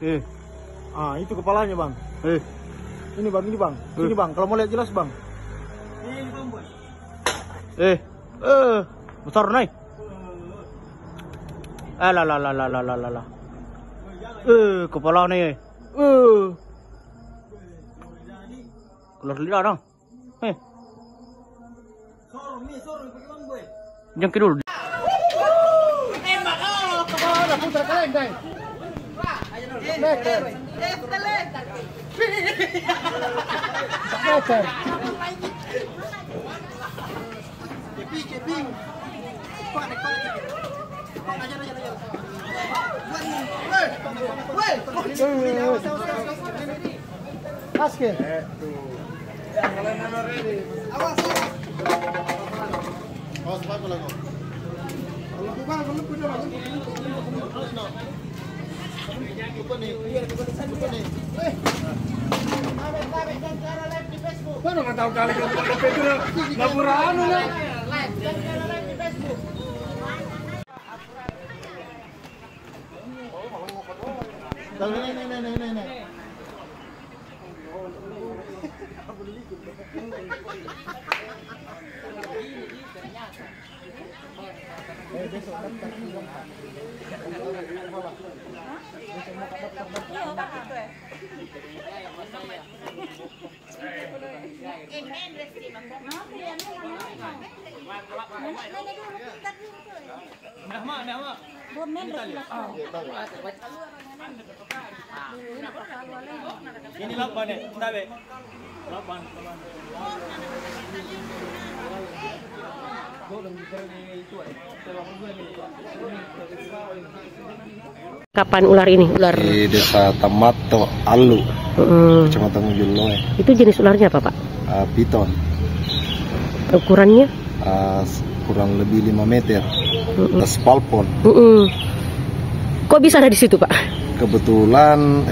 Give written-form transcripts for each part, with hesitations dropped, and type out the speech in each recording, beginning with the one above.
Ah, itu kepalanya, Bang. Ini Bang, ini Bang. Ini Bang, kalau mau lihat jelas, Bang. Ini Bang, Boy. Besar naik. Lah. Kepala nih. Keluar lidah dong. Jangkit dulu. Kepala putar kalian, guys. Meter. Kasih. Awas. Awas apa lagi? Mana nggak tahu kali ke Facebook laporan lah. Nih. Ini lapan nih, tabe. Lapan. Kapan ular ini? Ular di Desa Tamato Alu, Kecamatan Ujulloe. Itu jenis ularnya apa, Pak? Piton. Ukurannya? Kurang lebih 5 meter. Spalpon. Kok bisa ada di situ, Pak? Kebetulan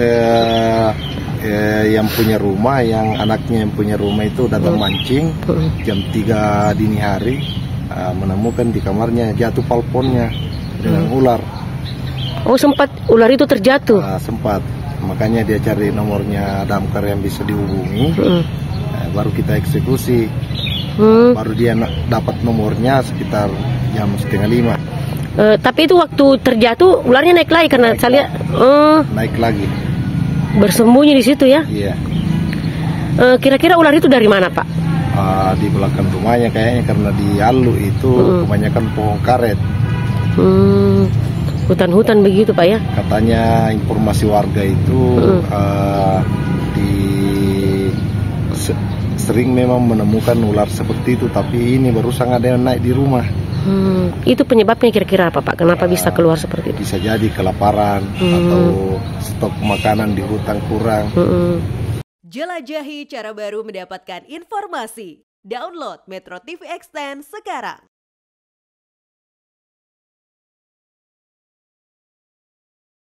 yang punya rumah, anaknya yang punya rumah itu datang mancing jam 3 dini hari, menemukan di kamarnya jatuh palponnya dengan ular. Oh, sempat ular itu terjatuh? Sempat, makanya dia cari nomornya damkar yang bisa dihubungi. Baru kita eksekusi. Baru dia dapat nomornya sekitar jam 4:30. Tapi itu waktu terjatuh ularnya naik lagi karena saya lihat. Naik lagi. Bersembunyi di situ ya? Iya. Kira-kira ular itu dari mana, Pak? Di belakang rumahnya kayaknya, karena di Alu itu kebanyakan pohon karet. Hutan-hutan begitu, Pak ya? Katanya informasi warga itu sering memang menemukan ular seperti itu, tapi ini barusan ada yang naik di rumah. Itu penyebabnya kira-kira apa, Pak? Kenapa bisa keluar seperti itu? Bisa jadi kelaparan atau stok makanan di hutan kurang. Jelajahi cara baru mendapatkan informasi. Download Metro TV Extend sekarang.